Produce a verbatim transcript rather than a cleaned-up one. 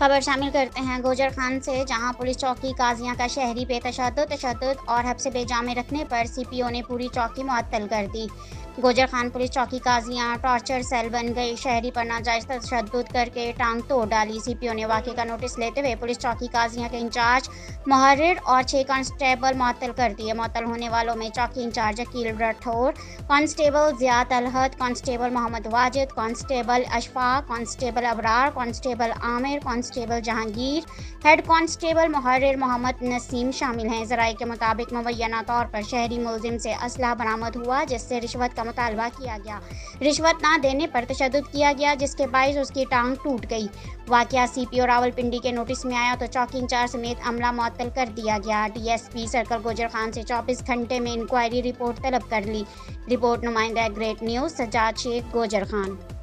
खबर शामिल करते हैं गोजर खान से, जहां पुलिस चौकी काजियां का शहरी पे तशद्दुद तशद्दुद और हब्स बेजा में रखने पर सीपीओ ने पूरी चौकी मुअत्तल कर दी। गोजर खान पुलिस चौकी काजियां टॉर्चर सेल बन गई। शहरी पर नाजायज तशद्दुद करके टांग तोड़ डाली। सीपीओ ने वाक़े का नोटिस लेते हुए पुलिस चौकी काजियां के इंचार्ज मुहर्रिर और छह कांस्टेबल मुअत्तल कर दिए। मुअत्तल होने वालों में चौकी incharge Akeel Rathore, constable Ziyad Alhad, constable Mohammad Wajid, constable Ashfaq, constable Abrar, constable Aamir, constable Jahangir, head constable मुहर्रिर मोहम्मद नसीम शामिल हैं। ज़राए के मुताबिक मुबैना तौर पर शहरी मुलजिम से असलहा बरामद हुआ, जिससे रिश्वत का मुतालबा किया गया। रिश्वत ना देने पर तशद्दुद किया गया, जिसके बायस उसकी टांग टूट गई। वाक़या सीपीओ रावलपिंडी के नोटिस में आया तो चौकी इंचार्ज समेत अमला मुअत्तल कर दिया गया। डीएसपी सर्कल गोजर खान से चौबीस घंटे में इंक्वायरी रिपोर्ट तलब कर ली। रिपोर्ट नुमाइंदा ग्रेट न्यूज़ सज्जाद शेख, गोजर खान।